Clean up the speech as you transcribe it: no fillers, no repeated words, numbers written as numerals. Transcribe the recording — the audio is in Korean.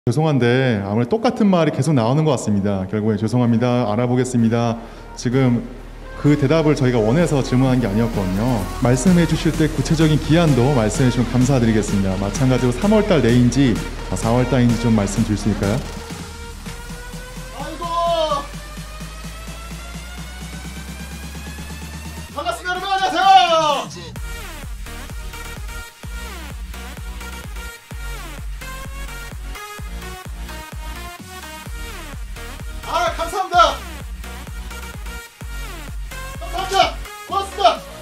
죄송한데 아무래도 똑같은 말이 계속 나오는 것 같습니다. 결국에 죄송합니다. 알아보겠습니다. 지금 그 대답을 저희가 원해서 질문한 게 아니었거든요. 말씀해 주실 때 구체적인 기한도 말씀해 주시면 감사드리겠습니다. 마찬가지로 3월달 내인지 4월달인지 좀 말씀 주실 수 있을까요?